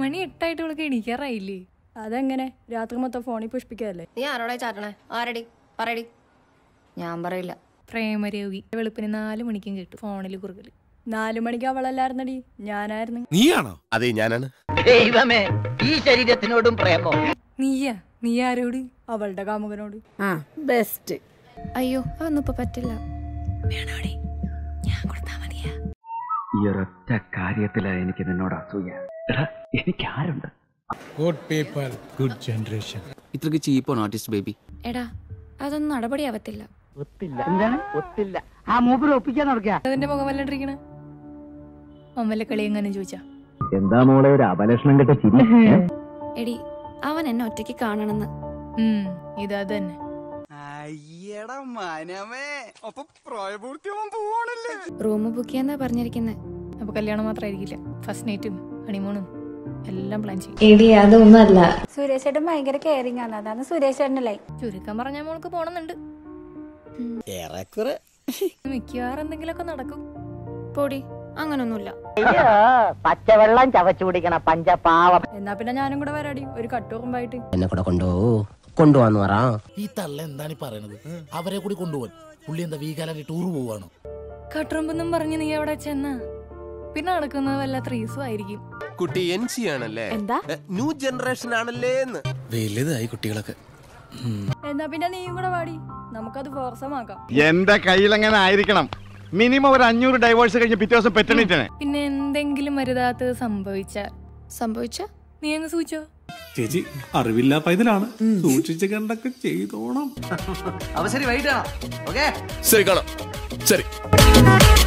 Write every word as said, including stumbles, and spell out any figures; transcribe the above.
മണി എട്ടായിട്ട് ഇവൾക്ക് എണീക്കാറായില്ലേ? അതെങ്ങനെ? രാത്രി മൊത്തം ഫോണിൽ പുഷ്പിക്കല്ലേ? നീ ആരോടെ ചാറ്റണേ? ആരടി പറയടി. ഞാൻ പറയില്ല. പ്രേമരോഗി. വെളുപ്പിന് നാലു മണിക്കും കേട്ടു ഫോണിൽ കുറുകല്. നാലു മണിക്ക് അവളല്ലായിരുന്നടി, ഞാനായിരുന്നു. നീയാണോ? അതെ ഞാനാണ്. ദൈവമേ, ഈ ശരീരത്തിനോടും പ്രേമോ? നീയാ? നീ ആരോട്? അവളുടെ കാമുകനോട്. ആ ബെസ്റ്റ്. അയ്യോ അതൊന്നും ഇപ്പൊ പറ്റില്ല. വേണോടി? ഞാൻ കൊടുത്താ മതിയാ. ഈ ഒരൊറ്റ കാര്യത്തിലാ എനിക്ക് നിന്നോട് അസൂയ. എനിക്ക് ആരുണ്ട്? Good people, good generation. ഇത്രക്ക് ചീപ്പാണ് ആർട്ടിസ്റ്റ് ബേബി. എടാ അതൊന്നും നടപടിയാവത്തില്ല. ഒത്തില്ല. എന്താണ് ഒത്തില്ല? ആ മൂപ്പര് ഒപ്പിക്കാൻ നടക്കുക. അതിന്റെ മുഖം വല്ലണ്ടിരിക്കണ അമ്മലെ കളി എങ്ങനെ ചോദിച്ചാ? എന്താ മോളെ ഒരു അപലക്ഷണം കെട്ട ചിരി? എടി അവൻ എന്നെ ഒറ്റയ്ക്ക് കാണണമെന്ന്. ഉം ഇതാ തന്നെ. റൂം ബുക്ക് ചെയ്യാന്നാ പറഞ്ഞിരിക്കുന്നെ. അപ്പൊ കല്യാണം മാത്രമായിരിക്കില്ല, ഫസ്റ്റ് നൈറ്റും ഹണിമൂണും എല്ലാം പ്ലാൻ ചെയ്യും. എടി അതൊന്നല്ല. സുരേഷ് ചേട്ടൻ ഭയങ്കര കെയറിംഗ് ആണ്, അതാണ് സുരേഷ് ചേട്ടനല്ലേ. ചുരുക്കം പറഞ്ഞാൽ മോൾക്ക് പോണെന്നുണ്ട്. മിക്കവാറും എന്തെങ്കിലുമൊക്കെ നടക്കും. പൊടി അങ്ങനൊന്നുമില്ല. പച്ചവെള്ളം ചവച്ചു കുടിക്കണ പഞ്ചപാവം. എന്നാ പിന്നെ ഞാനും കൂടെ വരാടി, ഒരു കട്ടുറുമ്പായിട്ട്. എന്നെ കൂടെ കൊണ്ടോ കൊണ്ടുപോവാന്ന് പറ. ഈ തള്ള എന്താണ് പറയണത്? അവരെ കൂടി കൊണ്ടുപോവാൻ പുള്ളി എന്താ വീക്കാലായിട്ട് ടൂർ പോവാണോ? കട്ടുറുമ്പെന്നും പറഞ്ഞ് നീ എവിടെ ചെന്നാ പിന്നെ നടക്കുന്നത് വല്ല ത്രീസും ആയിരിക്കും. കുട്ടി എൻ സി ആണല്ലേ? എന്താ? ന്യൂ ജനറേഷൻ ആണല്ലേ? വലുതായി കുട്ടികളൊക്കെ. എന്നാ പിന്നെ നീയും കൂടെ വാടി, നമുക്കത് ഫോർസമാക്കാം. എന്റെ കയ്യിലെങ്ങനെ ആയിരിക്കണം? മിനിമം ഒരു അഞ്ഞൂറ് ഡൈവേഴ്സ് കഴിഞ്ഞ് പിറ്റേ ദിവസം പെറ്റണിട്ടേ. പിന്നെ എന്തെങ്കിലും മരുതാത്തത് സംഭവിച്ചാൽ സംഭവിച്ച നീ അങ്ങ് സൂചിച്ചോ. ചേച്ചി അറിവില്ല പൈതലാണ്, സൂക്ഷിച്ച് കണ്ടൊക്കെ ചെയ്തോണം. അവസരം വൈകിട്ടാണോ? ഓക്കെ ശരി കാണാം. ശരി.